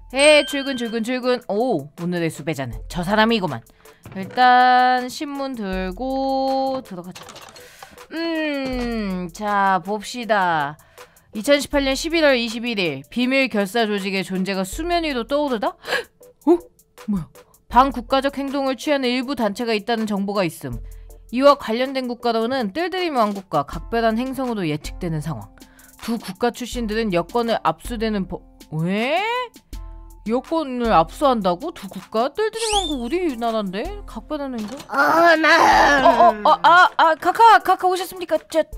출근 출근 출근. 오, 오늘의 수배자는 저 사람이구만. 일단 신문 들고 들어가자. 자 봅시다. 2018년 11월 21일 비밀 결사 조직의 존재가 수면 위로 떠오르다? 어? 뭐야? 반국가적 행동을 취하는 일부 단체가 있다는 정보가 있음. 이와 관련된 국가로는 뜰드림 왕국과 각별한 행성으로 예측되는 상황. 두 국가 출신들은 여권을 압수되는 왜? 여권을 압수한다고? 두 국가? 뜰드림 왕국 우리나라인데? 각별한 행성? 카카 오셨습니까?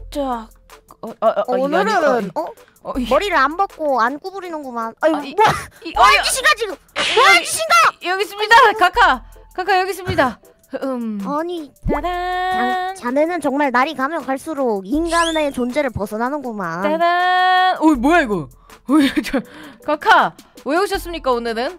오늘은 머리를 안 받고 안 구부리는구만. 뭐하는 짓인가 지금? 뭐하는 짓인가? 여기 있습니다. 카카 여기 있습니다. 아니, 따단. 자네는 정말 날이 가면 갈수록 인간의 존재를 벗어나는구만. 따단. 뭐야 이거? 카카 왜 오셨습니까 오늘은?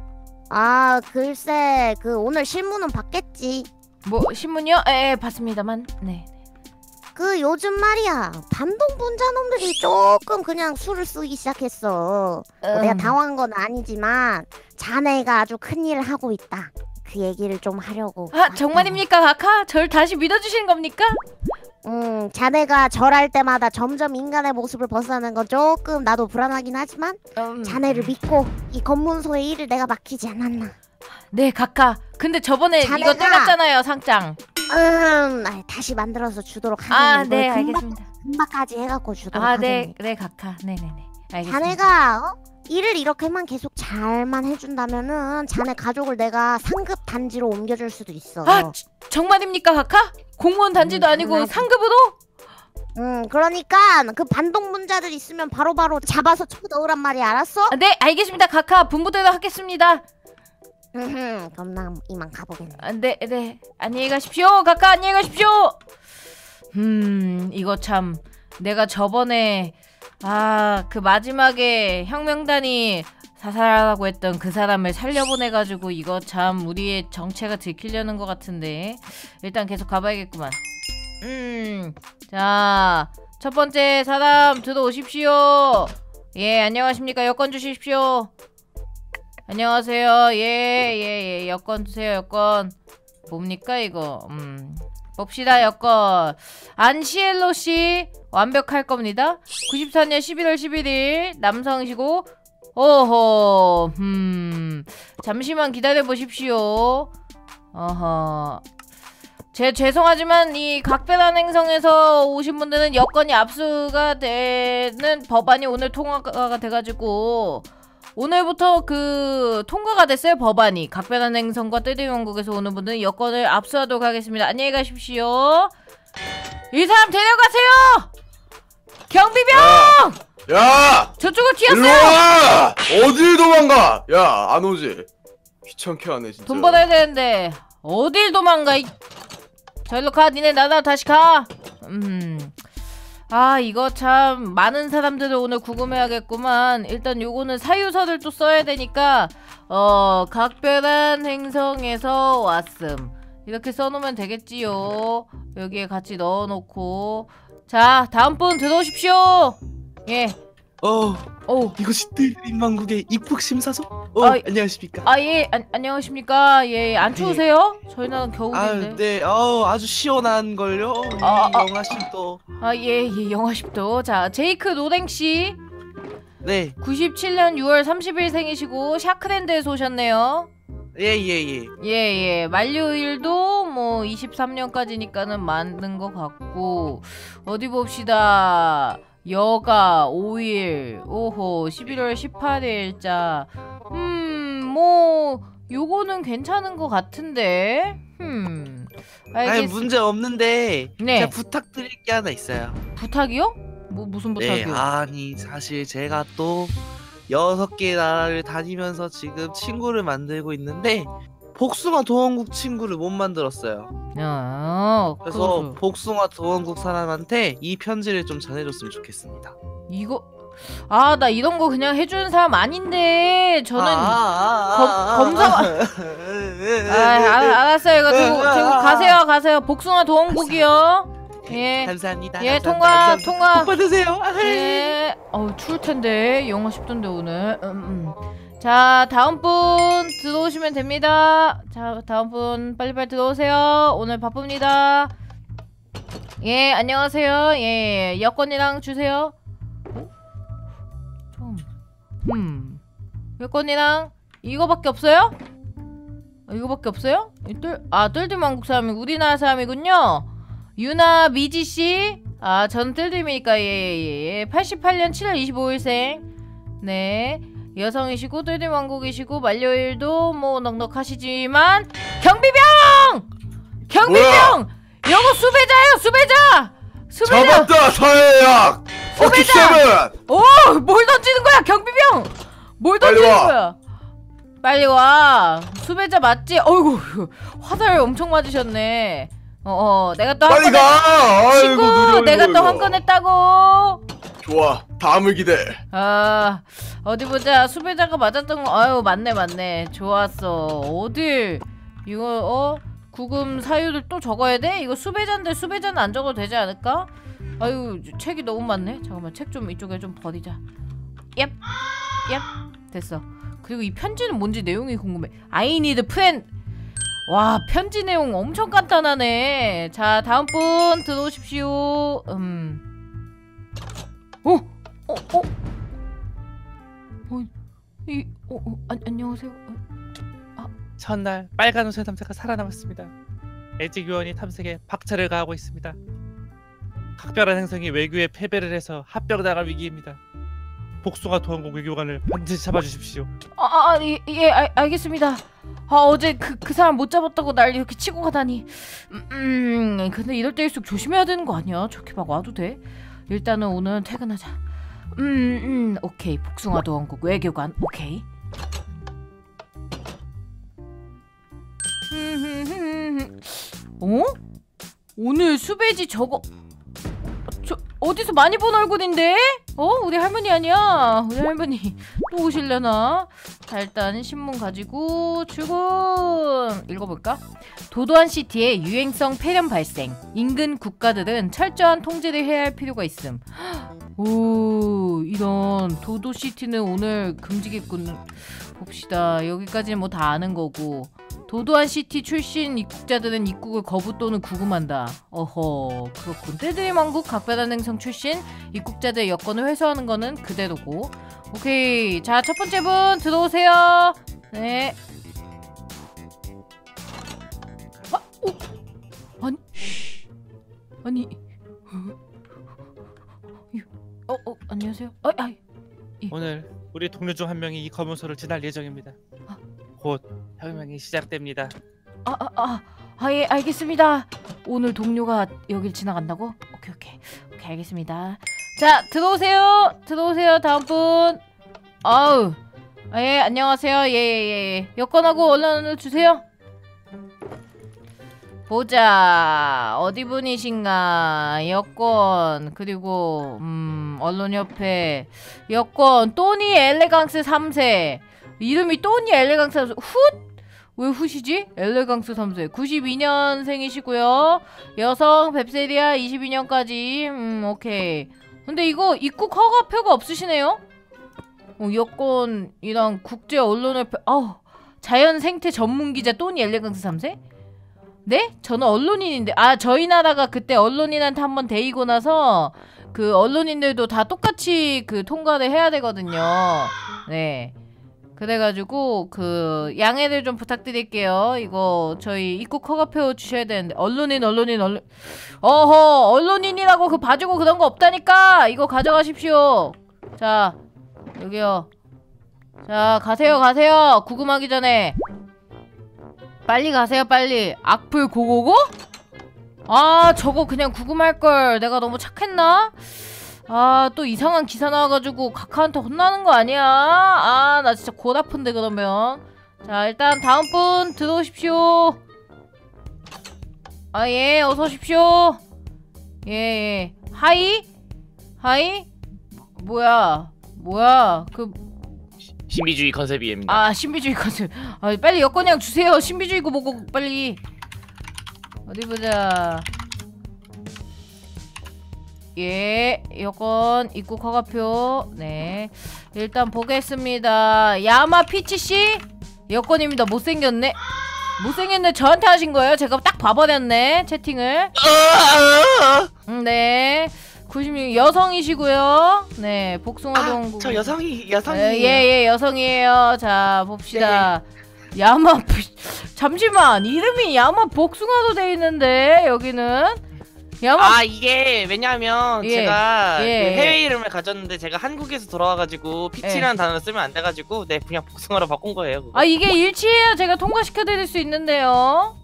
글쎄 오늘 신문은 봤겠지. 뭐 신문이요? 봤습니다만. 네. 요즘 말이야 반동분자 놈들이 조금 그냥 술을 쓰기 시작했어. 내가 당황한 건 아니지만 자네가 아주 큰일을 하고 있다. 그 얘기를 좀 하려고. 정말입니까 카카? 절 다시 믿어주시는 겁니까? 자네가 절할 때마다 점점 인간의 모습을 벗어나는 건 조금 나도 불안하긴 하지만 자네를 믿고 이 검문소의 일을 내가 맡기지 않았나. 네 카카. 근데 저번에 이거 떼갔잖아요 상장. 다시 만들어서 주도록 하겠네. 네 알겠습니다. 금방까지 해갖고 주도록 하겠네. 네 카카. 네네네 알겠습니다. 자네가 일을 이렇게만 계속 잘만 해준다면은 자네 가족을 내가 상급 단지로 옮겨줄 수도 있어. 정말입니까 카카? 공무원 단지도 아니고 상급으로? 그러니까 그 반동문자들 있으면 바로바로 잡아서 쳐 넣으란 말이야. 알았어? 네 알겠습니다 카카. 분부대로 하겠습니다. 그럼 난 이만 가보겠네. 네 안녕히 가십시오 카카. 안녕히 가십시오. 이거 참 내가 저번에 그 마지막에 혁명단이 사살하라고 했던 그 사람을 살려보내가지고 이거 참 우리의 정체가 들키려는 것 같은데 일단 계속 가봐야겠구만. 자 첫번째 사람 들어오십시오. 예 안녕하십니까. 여권 주십시오. 안녕하세요. 예 여권 주세요. 여권 뭡니까 이거. 봅시다. 여권 안시엘로씨 완벽할 겁니다. 94년 11월 11일 남성이시고 오호 잠시만 기다려 보십시오. 죄송하지만 이 각별한 행성에서 오신 분들은 여건이 압수가 되는 법안이 오늘 통과가 돼가지고 오늘부터 통과가 됐어요. 법안이. 각별한 행성과 뜰드림 왕국에서 오는 분들은 여건을 압수하도록 하겠습니다. 안녕히 가십시오. 이 사람 데려가세요. 경비병! 야! 저쪽으로 튀었어요! 일로와! 어딜 도망가! 야, 안 오지? 귀찮게 하네, 진짜. 돈 받아야 되는데 어딜 도망가. 저리로 가. 니네 나라 다시 가. 이거 참 많은 사람들을 오늘 궁금해하겠구만. 일단 요거는 사유서를 또 써야 되니까 각별한 행성에서 왔음 이렇게 써놓으면 되겠지요. 여기에 같이 넣어놓고. 자 다음 분 들어오십시오. 예. 이것이 뜰드림 왕국의 입국 심사소? 안녕하십니까? 예. 안녕하십니까? 예. 안 추우세요? 저희 나라는 겨울인데. 네. 아주 시원한 걸요. 영하 10도. 예. 영하 10도. 자, 제이크 노랭씨. 네. 97년 6월 30일 생이시고 샤크랜드에서 오셨네요. 예. 만료일도 뭐 23년까지니까는 맞는 것 같고. 어디 봅시다. 여가 5일. 오호 11월 18일자. 뭐 요거는 괜찮은 것 같은데. 아니 문제 없는데 네. 제가 부탁드릴 게 하나 있어요. 부탁이요? 무슨 부탁이요? 네, 아니 사실 제가 또 6개 나라를 다니면서 지금 친구를 만들고 있는데 복숭아 도원국 친구를 못 만들었어요. 그래서 복숭아 도원국 사람한테 이 편지를 좀 전해줬으면 좋겠습니다. 이거 나 이런 거 그냥 해주는 사람 아닌데 저는 검사 알았어요. 이거 들고 가세요. 복숭아 도원국이요. 예. 감사합니다. 예, 통과. 복 받으세요. 예. 추울 텐데 영하 10도인데 오늘. 자, 다음 분 들어오시면 됩니다. 자, 다음 분 빨리빨리 들어오세요. 오늘 바쁩니다. 예, 안녕하세요. 예, 여권이랑 주세요. 여권이랑 이거밖에 없어요? 이거밖에 없어요? 뜰dim왕국 사람이 우리나라 사람이군요. 유나 미지씨. 저는 뜰dim이니까 예. 88년 7월 25일생. 네, 여성이시고 뜰dim 왕국이시고 만료일도 뭐 넉넉하시지만 경비병! 요거 수배자예요. 수배자! 잡았다 사회약! 수배자! 뭘 던지는 거야 경비병! 뭘 던지는 거야? 빨리 와. 수배자 맞지? 어이구, 화살 엄청 맞으셨네. 내가 또 빨리 가! 친구, 아이고, 내가 또 한 건 했다고. 좋아, 다음을 기대. 어디 보자. 수배자가 맞았던 거. 아유, 맞네. 좋았어. 어딜 이거 구금 사유를 또 적어야 돼? 이거 수배자인데 수배자는 안 적어도 되지 않을까? 아유, 책이 너무 많네. 잠깐만, 책 좀 이쪽에 좀 버리자. 얍 됐어. 그리고 이 편지는 뭔지 내용이 궁금해. I need friend. 와, 편지 내용 엄청 간단하네. 자, 다음 분 들어오십시오. 안녕하세요. 첫날 빨간 옷의 탐색가 살아남았습니다. 애직 요원이 탐색에 박차를 가하고 있습니다. 각별한 행성이 외교에 패배를 해서 합병당할 위기입니다. 복숭아 도원국 외교관을 반드시 잡아주십시오. 예, 알겠습니다. 어제 그 사람 못 잡았다고 날 이렇게 치고 가다니. 근데 이럴 때일수록 조심해야 되는 거 아니야? 저렇게 막 와도 돼? 일단은 오늘 퇴근하자. 오케이. 복숭아 도원국 외교관. 오케이. 오늘 수배지 저거 어디서 많이 본 얼굴인데? 우리 할머니 아니야? 우리 할머니 또 오실려나? 자, 일단 신문 가지고 출근! 읽어볼까? 도도한 시티에 유행성 폐렴 발생. 인근 국가들은 철저한 통제를 해야 할 필요가 있음. 이런 도도시티는 오늘 금지겠군. 봅시다. 여기까지는 뭐 다 아는 거고. 도도한 시티 출신 입국자들은 입국을 거부 또는 구금한다. 그렇군. 뜰dim 왕국 각별한 행성 출신 입국자들 여권을 회수하는 거는 그대로고. 오케이. 자, 첫 번째 분 들어오세요. 네. 아니. 안녕하세요. 오늘 우리 동료 중 한 명이 이 검은소를 지날 예정입니다. 곧 혁명이 시작됩니다. 예, 알겠습니다. 오늘 동료가 여길 지나간다고? 오케이, 알겠습니다. 자, 들어오세요. 다음 분. 예, 안녕하세요. 예. 여권하고 언론을 주세요. 보자. 어디 분이신가? 여권, 그리고 언론협회 여권. 또니 엘레강스 3세. 이름이 또니 엘레강스 3세. 왜 훗이지? 엘레강스 3세. 92년생이시고요. 여성, 뱁세리아 22년까지. 오케이. 근데 이거 입국 허가표가 없으시네요? 여권이랑 국제 언론협회. 자연 생태 전문 기자 또니 엘레강스 3세? 네? 저는 언론인인데. 저희 나라가 그때 언론인한테 한번 데이고 나서 그 언론인들도 다 똑같이 그 통과를 해야 되거든요. 네. 그래가지고 그 양해를 좀 부탁드릴게요. 이거 저희 입국 허가표 주셔야 되는데. 언론인 언론인이라고 그 봐주고 그런 거 없다니까. 이거 가져가십시오. 자, 여기요. 자, 가세요. 구금하기 전에 빨리 가세요. 빨리. 악플 고고고? 저거 그냥 구금할걸. 내가 너무 착했나? 또 이상한 기사 나와가지고 각하한테 혼나는 거 아니야? 나 진짜 골 아픈데 그러면. 자, 일단 다음 분 들어오십시오. 예, 어서 오십시오. 예. 하이? 뭐야 그 신비주의 컨셉이입니다. 신비주의 컨셉. 빨리 여권이랑 주세요. 신비주의고 뭐고 빨리. 어디 보자. 예, 여권 입국 허가표. 네. 일단 보겠습니다. 야마 피치씨 여권입니다. 못생겼네. 못생겼네. 저한테 하신 거예요? 제가 딱 봐버렸네 채팅을. 네 96 여성이시고요. 네 복숭아동 저 여성이에요. 예예 여성이에요. 자 봅시다. 네. 야마 잠시만 이름이 야마 복숭아도 돼 있는데 여기는 야마 이게 왜냐면 예, 제가 예. 그 해외 이름을 가졌는데 제가 한국에서 돌아와가지고 피치라는 단어를 쓰면 안 돼가지고 네 그냥 복숭아로 바꾼 거예요. 그거. 이게 일치해야 제가 통과시켜드릴 수 있는데요.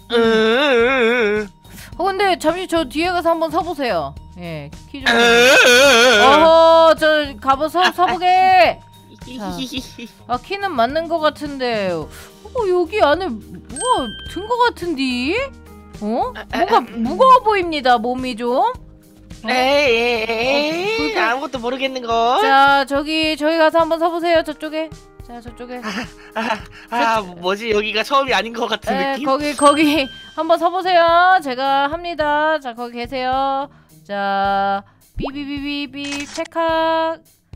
근데 잠시 저 뒤에 가서 한번 서보세요. 예, 키 좀. 어허, 저 가보 서보게. 키는 맞는 것 같은데. 여기 안에 뭐가 든 것 같은디? 뭔가 무거워 보입니다. 몸이 좀. 에이 아무것도 모르겠는 거. 자, 저기 가서 한번 서보세요. 저쪽에. 자, 저쪽에. 뭐지 여기가 처음이 아닌 것 같은 느낌? 거기 한번 서보세요. 제가 합니다. 자, 거기 계세요. 자, 삐비비비비 찰칵.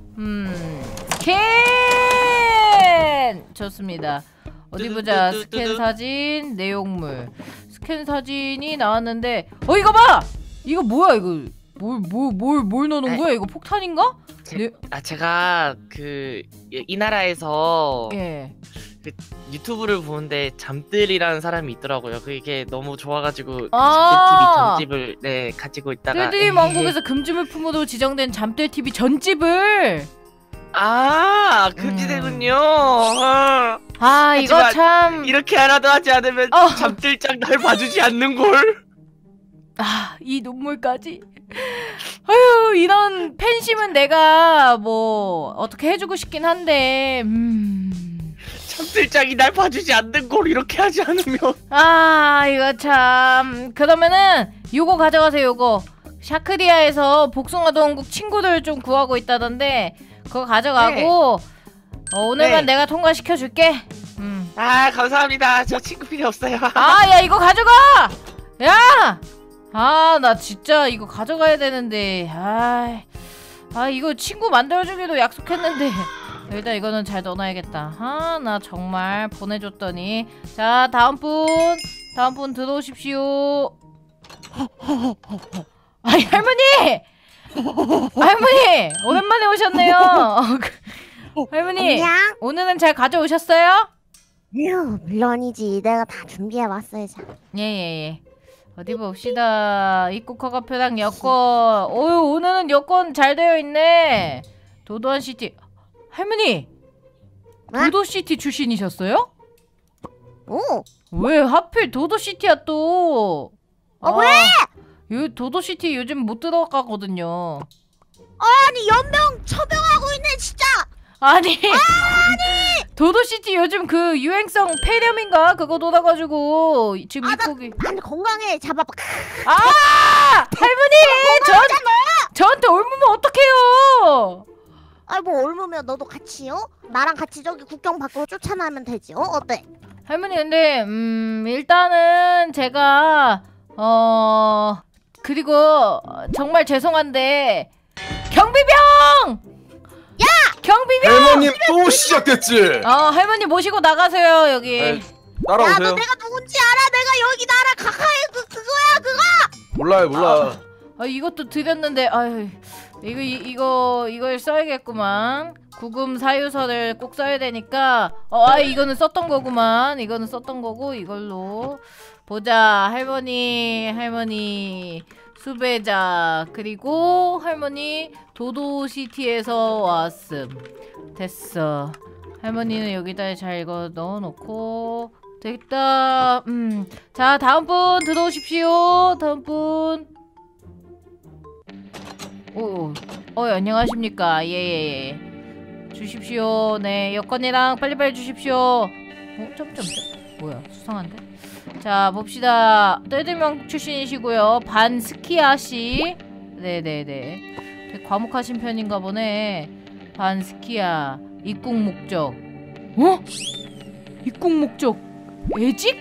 스캔! 좋습니다. 어디 보자. 스캔 사진, 내용물. 스캔 사진이 나왔는데, 이거 봐! 이거 뭐야, 이거? 뭘 넣어놓은 거야? 이거 폭탄인가? 제가 이 나라에서 예. 유튜브를 보는데 잠들이라는 사람이 있더라고요. 그게 너무 좋아가지고 잠들 TV 전집을 가지고 있다가 뜰드림 왕국에서 금주물 품으로 지정된 잠들 TV 전집을 금지되군요. 이거 참 이렇게 하나도 하지 않으면 잠들짝 날 봐주지 않는걸. 이 눈물까지. 아유, 이런 팬심은 내가 뭐 어떻게 해주고 싶긴 한데 잠들짝이 날 봐주지 않는걸 이렇게 하지 않으면. 이거 참. 그러면은 요거 가져가세요. 요거 샤크리아에서 복숭아동국 친구들 좀 구하고 있다던데 그거 가져가고 오늘만 내가 통과시켜줄게. 감사합니다. 저 친구 필요 없어요. 야 이거 가져가. 야 나 진짜 이거 가져가야 되는데. 이거 친구 만들어주기도 약속했는데. 일단 이거는 잘 넣어놔야겠다. 나 정말 보내줬더니. 자, 다음 분 들어오십시오. 할머니 오랜만에 오셨네요. 할머니 안녕. 오늘은 잘 가져오셨어요? 물론이지. 내가 다 준비해왔어요. 예. 어디 봅시다. 입국 허가표랑 여권. 오늘은 여권 잘 되어 있네. 도도한 시티. 할머니 도도시티 출신이셨어요? 왜 하필 도도시티야 또? 왜? 도도시티 요즘 못 들어가거든요. 아니 연명 처병하고 있네 진짜. 아니 도도시티 요즘 그 유행성 폐렴인가 그거 돌아가지고 지금 입국이. 난 건강해. 잡아봐. 할머니 저한테 옮으면 어떡해요? 뭐 옮으면 너도 같이요? 나랑 같이 저기 국경 밖으로 쫓아나면 되지. 어때? 할머니 근데 일단은 제가 그리고 정말 죄송한데 경비병! 경비병! 할머님 또 시작됐지. 할머니 모시고 나가세요 여기. 따라오세요. 너 내가 누군지 알아? 내가 여기 나라 가까이 그거야 그거. 몰라. 이것도 드렸는데 이걸 써야겠구만. 구금 사유서를 꼭 써야 되니까. 이거는 썼던 거구만. 이거는 썼던 거고 이걸로 보자. 할머니 수배자 그리고 할머니 도도시티에서 왔음. 됐어. 할머니는 여기다 잘 이거 넣어놓고 됐다. 자 다음 분 들어오십시오. 다음 분. 안녕하십니까. 예. 주십시오. 네 여권이랑 빨리빨리 주십시오. 점점점 뭐야 수상한데. 자 봅시다. 뜰드명 출신이시고요. 반스키아씨. 네네네 되게 과묵하신 편인가 보네. 반스키아. 입국 목적. 입국 목적 애직?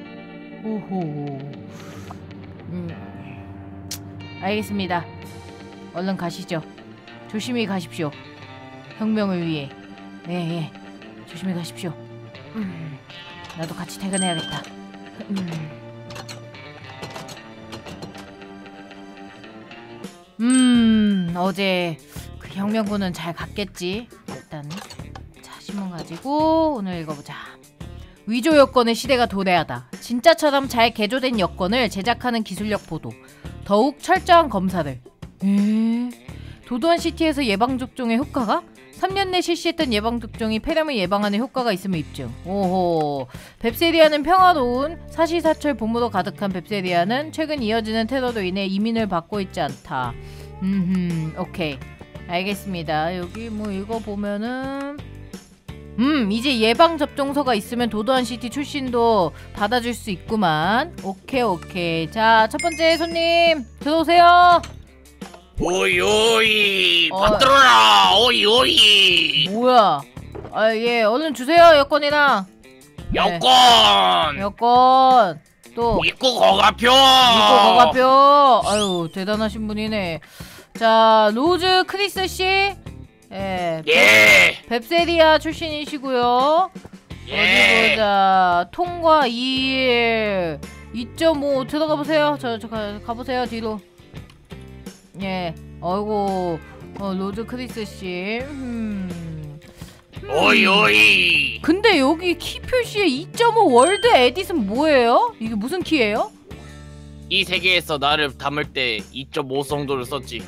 오호. 알겠습니다. 얼른 가시죠. 조심히 가십시오. 혁명을 위해. 예. 조심히 가십시오. 나도 같이 퇴근해야겠다. 어제 그 혁명군은 잘 갔겠지. 일단 자, 신문 가지고 오늘 읽어보자. 위조 여권의 시대가 도래하다. 진짜처럼 잘 개조된 여권을 제작하는 기술력 보도. 더욱 철저한 검사를. 도도한 시티에서 예방접종의 효과가? 3년 내 실시했던 예방접종이 폐렴을 예방하는 효과가 있음을 입증. 오호. 뱁세리아는 평화로운 사시사철 봄으로 가득한 뱁세리아는 최근 이어지는 테러로 인해 이민을 받고 있지 않다. 오케이. 알겠습니다. 여기 뭐 읽어보면은 이제 예방접종서가 있으면 도도한 시티 출신도 받아줄 수 있구만. 오케이. 자, 첫 번째 손님 들어오세요. 오이 받들어라. 오이 뭐야? 아, 예, 얼른 주세요. 여권이랑. 여권 여권. 또 입국 허가표. 아유, 대단하신 분이네. 자, 로즈 크리스 씨. 예. 뱁세리아 출신이시고요. 어디 보자. 통과 2일 2.5 들어가 보세요. 저 가보세요. 뒤로. 예. 어이구. 로즈 크리스 씨. 오이 근데 여기 키 표시에 2.5 월드 에딧은 뭐예요? 이게 무슨 키예요? 이 세계에서 나를 담을 때 2.5 정도를 썼지.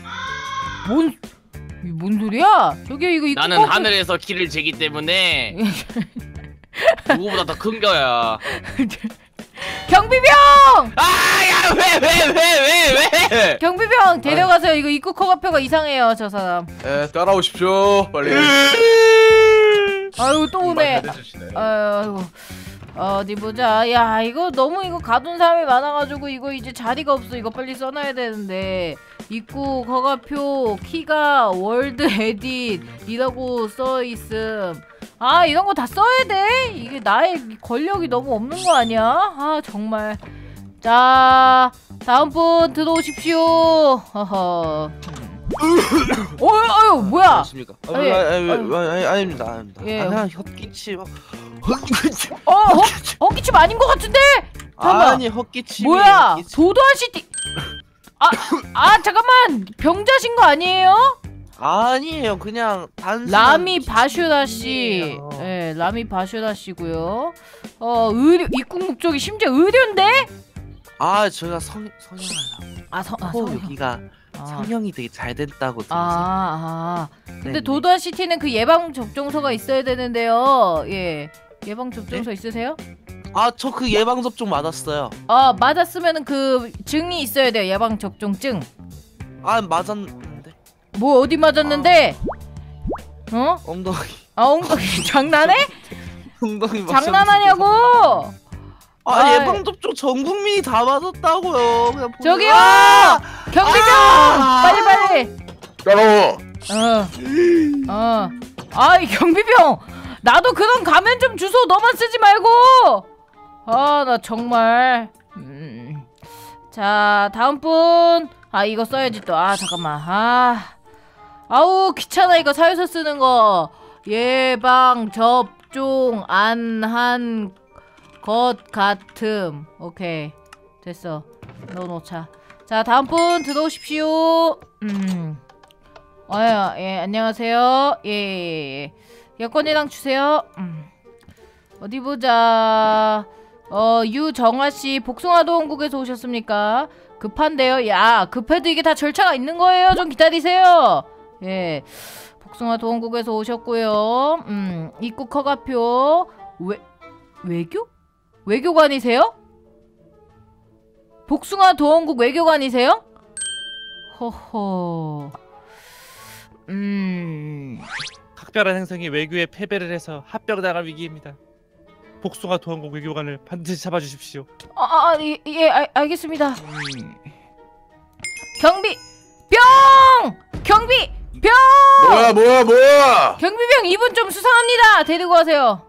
뭔 소리야? 저기 이거 나는 하늘에서 키를 재기 때문에 누구보다 더 큰 거야. 경비병! 아야 왜? 경비병 데려가세요. 이거 입국 허가표가 이상해요, 저 사람. 따라오십시오. 빨리. 아유, 또 오네. 잘해주시네. 아이고. 어디 보자. 야, 이거 너무 가둔 사람이 많아가지고 이거 이제 자리가 없어. 이거 빨리 써놔야 되는데. 입국 허가표 키가 월드 에딧이라고 써있음. 아, 이런 거 다 써야 돼? 이게 나의 권력이 너무 없는 거 아니야? 아, 정말. 자, 다음 분 들어오십시오. 허허. 어휴, 뭐야? 안녕하십니까? 예. 아닙니다. 예. 그냥 헛기침. 헛기침 아닌 것 같은데? 잠깐만. 아니 헛기침. 뭐야? 도도한 시티. 잠깐만. 병자신 거 아니에요? 아니에요. 그냥 단순한 라미 바슈라 씨. 기침이에요. 예, 라미 바슈라 씨고요. 의료 입국 목적이 심지어 의료인데? 저희가 성형하려고. 여기가 성형이 되게 잘 됐다고 들었어요. 근데 네네. 도도한 시티는 그 예방 접종서가 있어야 되는데요. 예. 예방 접종서 있으세요? 저 그 예방 접종 맞았어요. 맞았으면은 그 증이 있어야 돼요. 예방 접종증. 맞았는데. 뭐 어디 맞았는데? 엉덩이. 엉덩이 장난해? 엉덩이 장난하냐고? 예방 접종 전 국민이 다 맞았다고요. 그냥 저기요! 경비병! 빨리! 따라와. 이 경비병! 나도 그런 감염증 주소 너만 쓰지 말고! 나 정말. 자, 다음 분. 이거 써야지 또. 잠깐만. 아우, 귀찮아. 이거 사유서 쓰는 거. 예방 접종 안 한 것 같음. 오케이. 됐어. 넣어놓자. 자, 다음 분 들어오십시오. 예, 안녕하세요. 예. 여권이랑 주세요. 어디 보자. 유정아씨, 복숭아도원국에서 오셨습니까? 급한데요? 야, 급해도 이게 다 절차가 있는 거예요. 좀 기다리세요. 예. 복숭아도원국에서 오셨고요. 입국 허가표. 외교? 외교관이세요? 복숭아도원국 외교관이세요? 허허. 각별한 행성이 외교에 패배를 해서 합병당할 위기입니다. 복숭아 도원국 외교관을 반드시 잡아주십시오. 예, 알겠습니다. 경비병! 뭐야? 경비병 이분 좀 수상합니다. 데리고 가세요.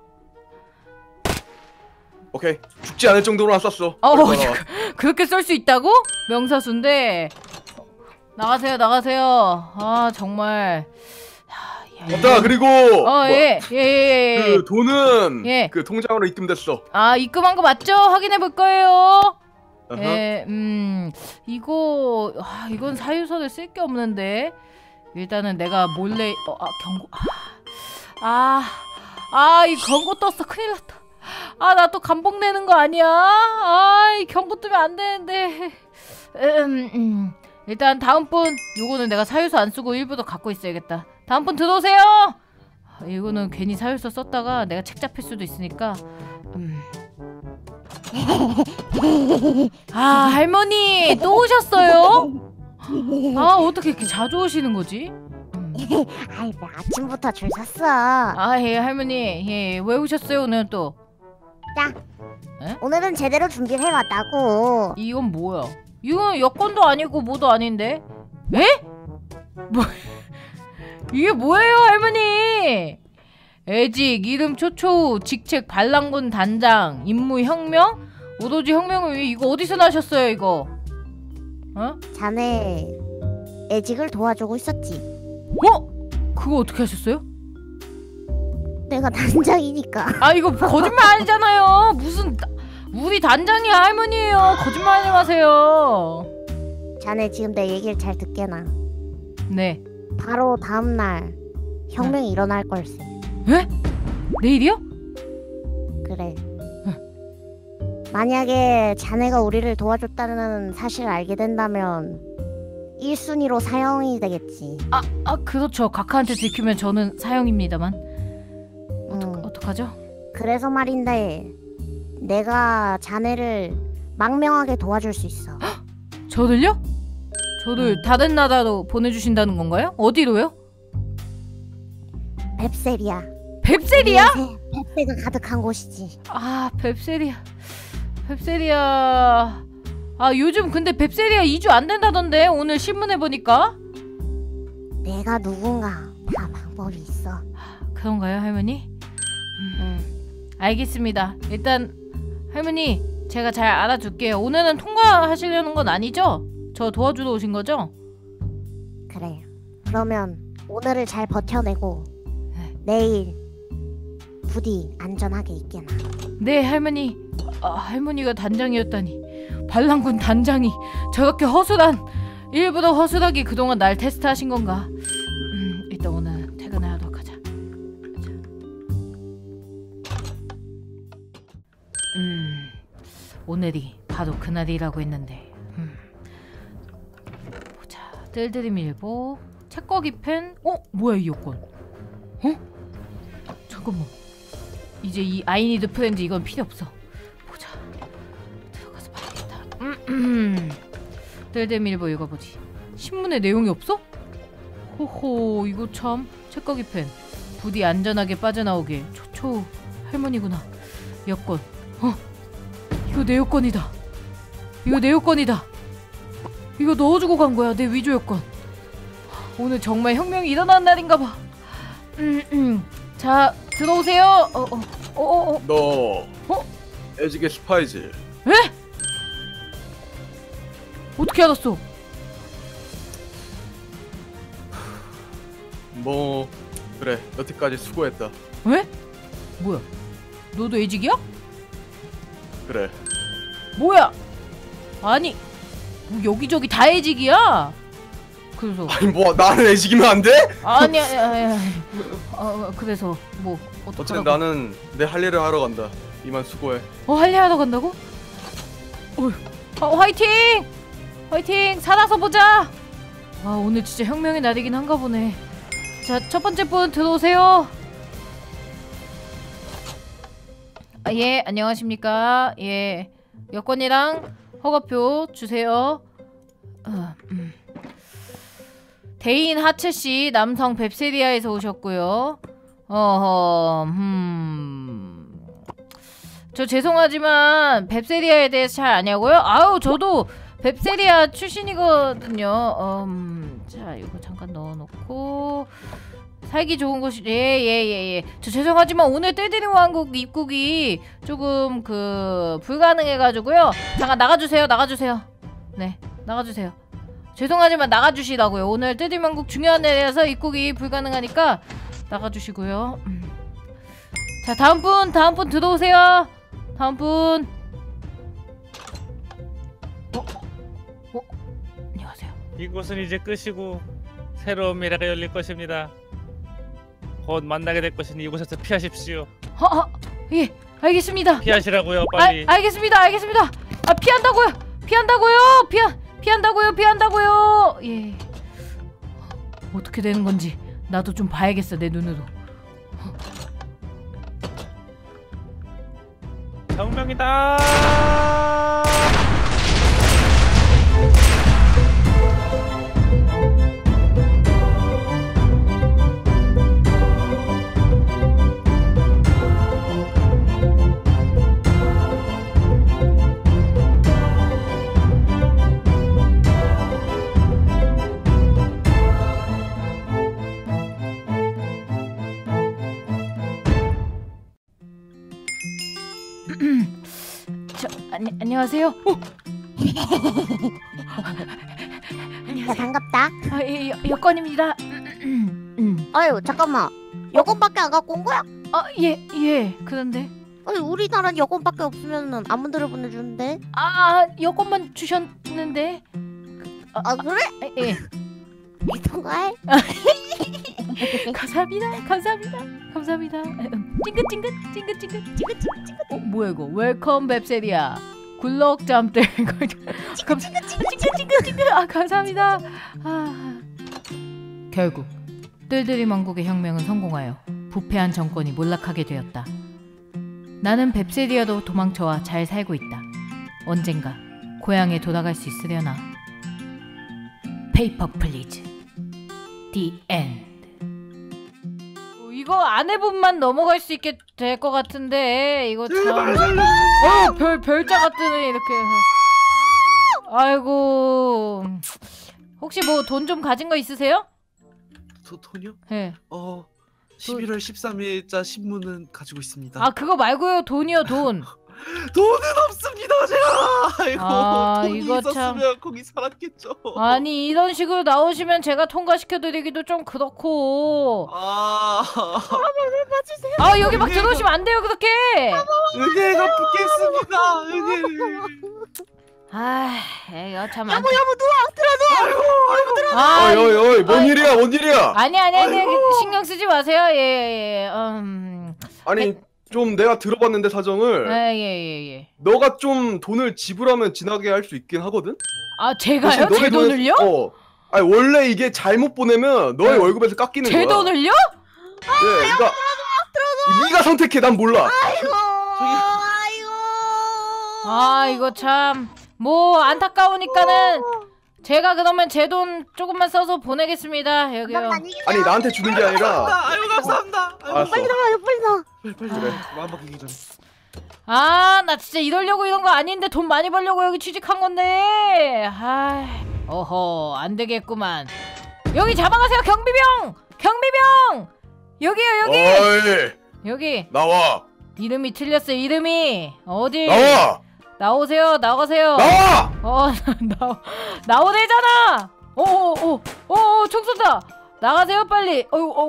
오케이. 죽지 않을 정도로만 쐈어. 그렇게 쏠 수 있다고? 명사수인데. 나가세요, 나가세요. 아 정말. 맞다. 그리고 예. 그 돈은 예. 그 통장으로 입금됐어. 아 입금한 거 맞죠? 확인해 볼 거예요. 어허. 예, 이거 이건 사유서를 쓸 게 없는데 일단은 내가 몰래 경고. 이 경고 떴어. 큰일 났다. 나 또 감봉 내는 거 아니야? 이 경고 뜨면 안 되는데. 일단 다음 분 요거는 내가 사유서 안 쓰고 일부러 갖고 있어야겠다. 다음 분 들어오세요. 이거는 괜히 사유서 썼다가 내가 책 잡힐 수도 있으니까. 할머니 또 오셨어요? 어떻게 이렇게 자주 오시는 거지? 아이 뭐 아침부터 줄 섰어. 예 할머니 왜 오셨어요 오늘 또? 오늘은 제대로 준비를 해왔다고. 이건 뭐야? 이건 여권도 아니고 뭐도 아닌데? 에? 뭐 이게 뭐예요 할머니? 애직 이름 초초우 직책 반란군 단장 임무 혁명? 오로지 혁명을 위해 이거 어디서 나셨어요 이거? 자네 애직을 도와주고 있었지. 그거 어떻게 하셨어요? 내가 단장이니까. 이거 거짓말 아니잖아요. 무슨 우리 단장이 할머니예요. 거짓말 하지 마세요. 자네 지금 내 얘기를 잘 듣게나. 네. 바로 다음날 혁명이 일어날 걸세. 에? 내일이요? 그래. 만약에 자네가 우리를 도와줬다는 사실을 알게 된다면 1순위로 사형이 되겠지. 그렇죠. 각하한테 들키면 저는 사형입니다만. 어떡하죠? 그래서 말인데 내가 자네를 망명하게 도와줄 수 있어. 저를요? 저를 다른 나라로 보내주신다는 건가요? 어디로요? 뱁세리아. 뱁세리아? 뱁새가 가득한 곳이지. 뱁세리아. 요즘 근데 뱁세리아 2주 안 된다던데 오늘 신문에 보니까. 내가 누군가 다 방법이 있어. 그런가요 할머니? 알겠습니다. 일단 할머니 제가 잘 알아둘게요. 오늘은 통과하시려는 건 아니죠? 저 도와주러 오신 거죠? 그래. 그러면 오늘을 잘 버텨내고 내일 부디 안전하게 있게나. 네 할머니. 할머니가 단장이었다니. 반란군 단장이 저렇게 일부러 허술하게 그동안 날 테스트하신 건가? 일단 오늘 퇴근을 하도록 하자. 오늘이 바로 그날이라고 했는데. 보자. 뜰드림일보 책거기 펜. 뭐야 이 여권? 잠깐만. 이제 이 아이니드 프렌즈 이건 필요 없어. 보자. 들어가서 봐야겠다. 뜰드림일보 읽어보지. 신문에 내용이 없어? 호호 이거 참. 책거기 펜 부디 안전하게 빠져나오길. 초초 할머니구나. 여권. 이거 내 여권이다. 이거 넣어주고 간 거야. 내 위조 여권. 오늘 정말 혁명이 일어나는 날인가 봐. 자 들어오세요. 너 애직의 스파이지? 에? 어떻게 알았어? 뭐 그래 여태까지 수고했다. 왜? 뭐야? 너도 애직이야? 그래. 뭐야? 아니 뭐 여기저기 다 애직이야? 그래서 아니 뭐 나는 애직이면 안 돼? 아니야. 그래서 뭐 어쨌든 나는 내 할 일을 하러 간다. 이만 수고해. 할 일 하러 간다고? 화이팅! 화이팅! 살아서 보자! 오늘 진짜 혁명의 날이긴 한가 보네. 자, 첫 번째 분 들어오세요. 예, 안녕하십니까. 예, 여권이랑 허가표 주세요. 대인 하츠씨, 남성 뱁세리아에서 오셨고요. 저 죄송하지만 뱁세리아에 대해서 잘 아냐고요? 저도 뱁세리아 출신이거든요. 자, 이거 잠깐 넣어놓고 살기 좋은 곳이 예. 저 죄송하지만 오늘 뜰드림 왕국 입국이 조금 불가능해가지고요. 잠깐 나가주세요. 네, 나가주세요. 죄송하지만 나가주시라고요. 오늘 뜨디만국 중요한 날이라서 입국이 불가능하니까 나가주시고요. 자, 다음 분 들어오세요. 다음 분. 안녕하세요. 이곳은 이제 끝이고 새로운 미래가 열릴 것입니다. 곧 만나게 될 것이니 이곳에서 피하십시오. 예, 알겠습니다. 피하시라고요, 빨리. 알겠습니다. 아, 피한다고요. 피한다고요. 예. 어떻게 되는 건지 나도 좀 봐야겠어, 내 눈으로. 정명이다. 안녕하세요. 야, 반갑다. 여권입니다. 아유, 잠깐만. 여권밖에 안 갖고 온 거야? 예. 그런데 아니, 우리나라는 여권밖에 없으면 아무데나 보내주는데. 여권만 주셨는데. 아, 그래? 예. 이ton가해? 감사합니다. 찡긋. 뭐야 이거? 웰컴 뱁새리야. 굴럭 잠들. 찡긋. 감사합니다. 결국 뜰들이만국의 혁명은 성공하여 부패한 정권이 몰락하게 되었다. 나는 뱁새리야도 도망쳐와 잘 살고 있다. 언젠가 고향에 돌아갈 수 있으려나. 페이퍼 플리즈. The end. 이거 아내분만 넘어갈 수 있게 될 것 같은데 이거 참. 별자가 뜨네 이렇게. 아이고. 혹시 뭐 돈 좀 가진 거 있으세요? 돈이요? 네. 11월 13일자 신문은 가지고 있습니다. 그거 말고요. 돈이요, 돈. 돈은 없습니다, 제가. 돈이 이거 있었으면 거기 살았겠죠. 아니, 이런 식으로 나오시면 제가 통과시켜드리기도 좀 그렇고. 여기 막 들어오시면 안 돼요, 그렇게. 은혜가 붙겠습니다. 은혜. 이거 참. 여보, 들어줘. 어이, 뭔 일이야? 아니, 신경 쓰지 마세요. 예. 아니, 좀 내가 들어봤는데 사정을. 예. 너가 좀 돈을 지불하면 지나게 할 수 있긴 하거든? 제가요? 제 돈을요? 아니, 원래 이게 잘못 보내면 너의 월급에서 깎이는 거야. 제 돈을요? 네, 그러니까 네가 선택해. 난 몰라. 아이고. 이거 참. 뭐 안타까우니까는 제가 그러면 제 돈 조금만 써서 보내겠습니다. 여기요. 아니, 나한테 주는 게 아니라. 감사합니다. 알았어. 빨리 나가요, 빨리 나. 그래. 마음 바뀌기 전에. 나 진짜 이러려고 이런 거 아닌데 돈 많이 벌려고 여기 취직한 건데. 어허, 안 되겠구만. 여기 잡아가세요, 경비병. 여기요, 여기. 어이, 여기. 나와. 이름이 틀렸어요, 이름이. 어디? 나와. 나오세요, 나가세요. 나와. 나오래잖아. 총 쏜다. 나가세요, 빨리.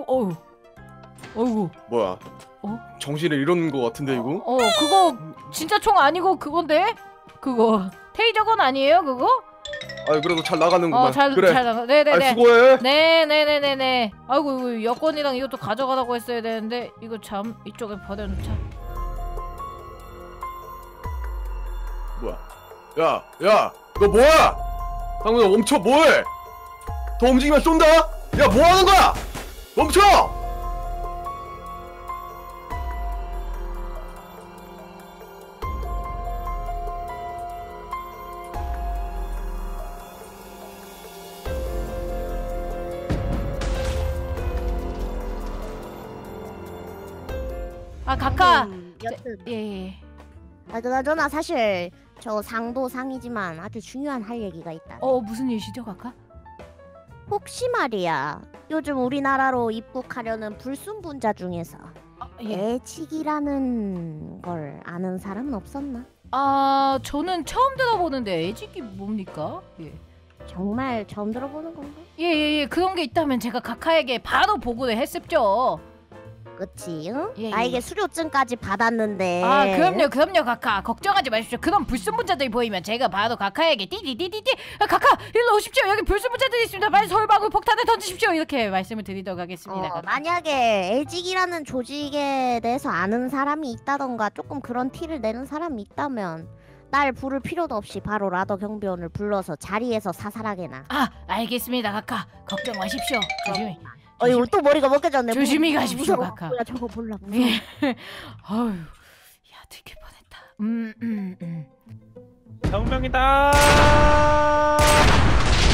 어이구. 뭐야? 정신을 잃은 거 같은데 이거? 그거 진짜 총 아니고 그건데? 그거 테이저건 아니에요, 그거? 그래도 잘 나가는구만. 잘 그래. 나가. 네네네. 수고해. 네네네네네. 아이고, 이거 여권이랑 이것도 가져가라고 했어야 되는데 이거 참 이쪽에 버려놓자. 뭐야? 야, 너 뭐야? 상무야, 멈춰. 뭐해? 더 움직이면 쏜다. 야, 뭐 하는 거야? 멈춰! 각하. 여튼. 예. 그나저나 사실 저 상도 상이지만 아주 중요한 할 얘기가 있다. 무슨 일이시죠, 각하? 혹시 말이야, 요즘 우리나라로 입국하려는 불순분자 중에서 애직이라는 걸 아는 사람은 없었나? 저는 처음 들어보는데 애직이 뭡니까? 예. 정말 처음 들어보는 건가? 예예예 그런 게 있다면 제가 카카에게 바로 보고를 했습죠. 그치, 응? 예, 예. 나에게 수료증까지 받았는데. 아 그럼요 카카 걱정하지 마십시오. 그런 불순물자들이 보이면 제가 바로 카카에게 띠디디디디 카카 일로 오십시오. 여기 불순물자들이 있습니다. 빨리 서울방울 폭탄을 던지십시오. 이렇게 말씀을 드리도록 하겠습니다. 카카. 만약에 LG기라는 조직에 대해서 아는 사람이 있다던가 조금 그런 티를 내는 사람이 있다면 날 부를 필요도 없이 바로 라더 경비원을 불러서 자리에서 사살하게 나. 아 알겠습니다 카카 걱정 마십시오. 조심히 어이 또 머리가 먹겨졌네. 조심히 가십시오, 무서워. 카카. 뭐야 저거 몰라. 무서워. 예. 아유 야 들킬 뻔했다. 정명이다.